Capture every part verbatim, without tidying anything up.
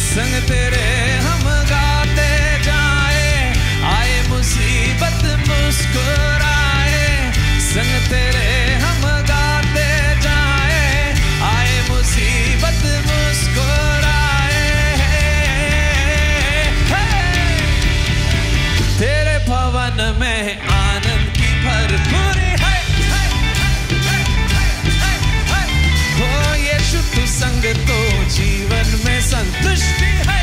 संग तेरे हम गाते जाए, आए मुसीबत मुस्कुराए, संग तेरे हम गाते जाए, आए मुसीबत मुस्कुराए। तेरे भवन में आनंद की भरपूरी है, हो यीशु तू संग तो जीवन में संतुष्टि है,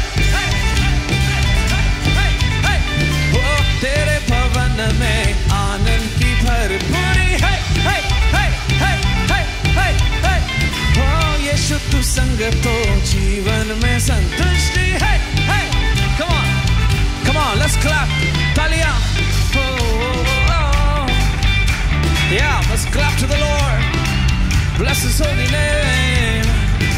हो तेरे भवन में आनंद की भरपूरी है, हो यीशु तू संग तो जीवन में संतुष्टि है। Come on, come on, let's clap, तालियां, oh, oh, oh. Yeah, let's clap to the Lord, bless His holy name.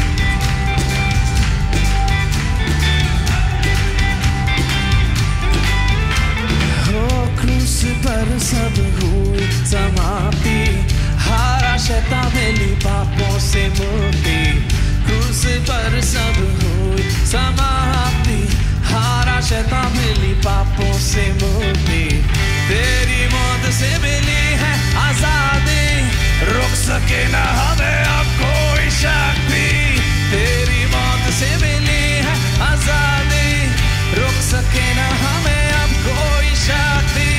Oh, क्रूस पर सब हुई समाप्ति, हारा शैतान मिली पापों से मुक्ति, क्रूस पर सब हुई समाप्ति, हारा शैतान मिली पापों से मुक्ति, तेरी मौत से मिली है आजादी, रोक सके ना हमें अब कोई शक्ति, तेरी मौत से मिली है आजादी, रोक सके ना हमें अब कोई शक्ति।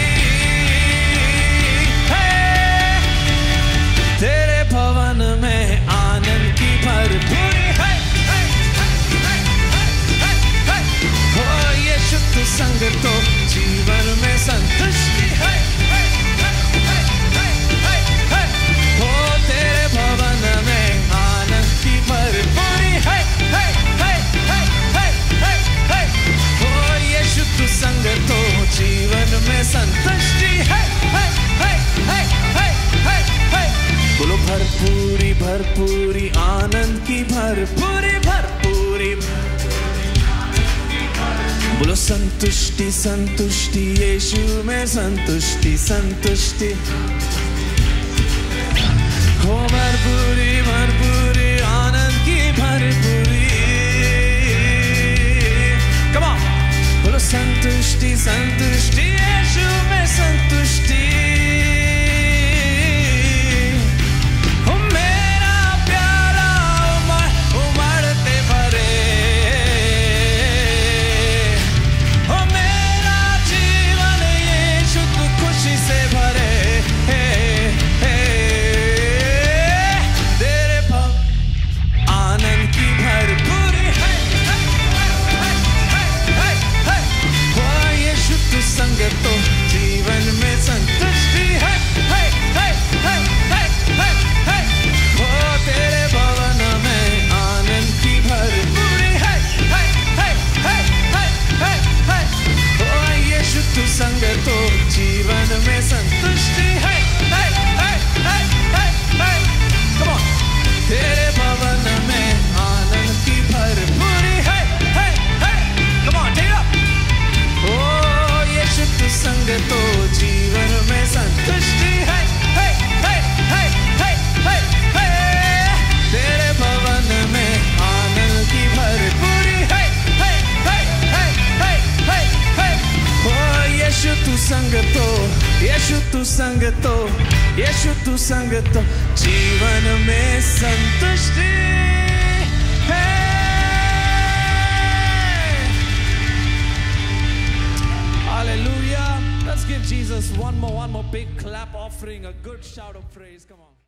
तेरे भवन में आनंद की भरपूरी है, हो यीशु तू संग तो जीवन में संतुष्टि है, हो तेरे भवन में आनंद की भरपूरी है, हो यीशु तू संग तो जीवन में संतुष्टि है। बोलो भरपूरी भरपूरी आनंद की भरपूरी भरपूरी, बोलो संतुष्टि संतुष्टि यीशु में संतुष्टि संतुष्टि, हो भरपूरी भरपूरी आनंद की भरपूरी। Come on, बोलो संतुष्टि संतुष्टि यीशु में संतुष्टि, हो मेरा प्यारा उमड़ उमड़ते भरे, हो मेरा जीवन यीशु तू खुशी से भरे, हे हे तेरे भव आनंद की भरपूरी है, हो यीशु तू संग तो जीवन में संतुष्टि है, हो तेरे भवन में आनंद की भरपूरी है, हो यीशु तू संग तो जीवन में संतुष्टि है। Come on, तेरे भवन में आनंद की भरपूरी है, come on, take it up, हो यीशु तू संग तो जीवन में संतुष्टि है, तेरे भवन में आनंद की भरपूरी है, हो यीशु तू संग तो यीशु तू संग तो यीशु तू संग तो जीवन में संतुष्टि है। Hallelujah. Let's give Jesus one more, one more big clap offering, a good shout of praise. Come on.